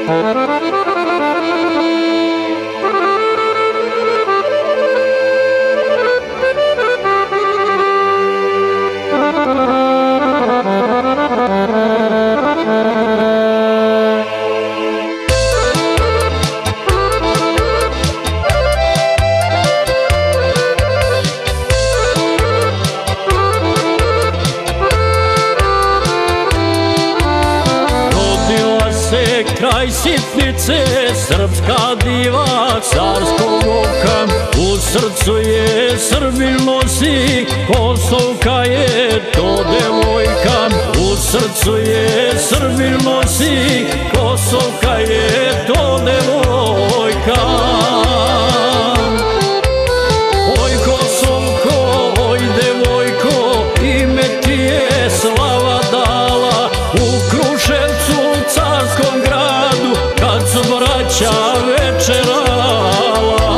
Kraj sitnice, srpska diva carskog oka, u srcu je Srbin nosi, Kosovka je to devojka. U srcu je Srbin nosi, Kosovka je to devojka. Oj Kosovko, oj devojko, ime ti je slava dala, u Kruševcu carskom gradu, kad su braća večerala.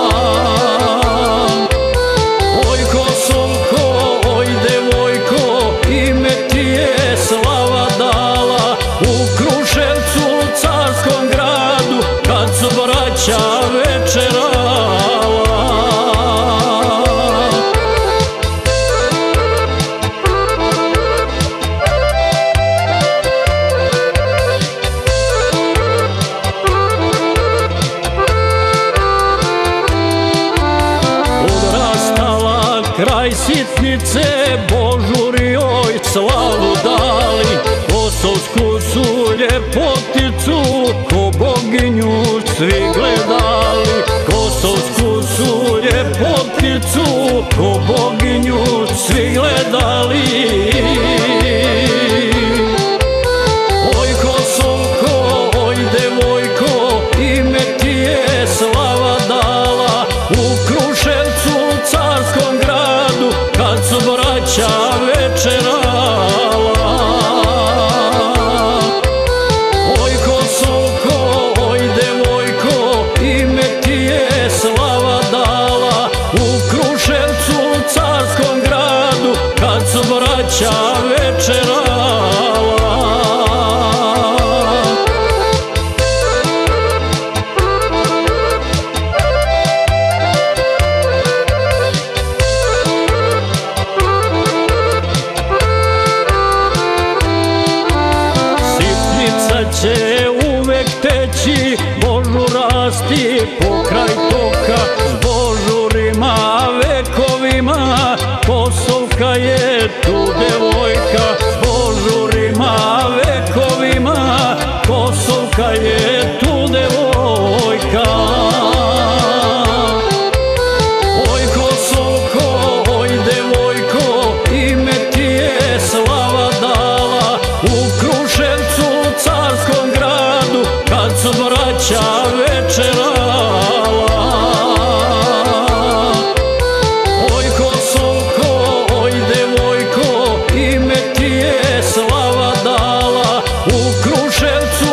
Oj Kosovko, oj devojko, ime ti je slava dala, u Kruševcu carskom gradu, kad su braća večerala. Kraj sitnice, Božuri joj slavu dali, kosovsku su ljepoticu ko boginju svi gledali. Kosovsku su ljepoticu ko boginju svi gledali. Oj Kosovko, oj devojko, ime ti je slava dala, u Kruševcu carskom gradu, kad su braća večerala. Oj Kosovko, oj devojko, ime ti je slava dala, u Kruševcu carskom gradu, kad su braća večerala. Će uvek teći, Božu rasti pokraj toka, s Božurima vekovima, Kosovka je tu devojka. S Božurima vekovima, Kosovka je tu devojka. Oj Kosovko, oj devojko, ime ti je slava dala, u Kruševcu carskom gradu, kad su braća večerala. Oj Kosovko, oj devojko, ime ti je slava dala, u Kruševcu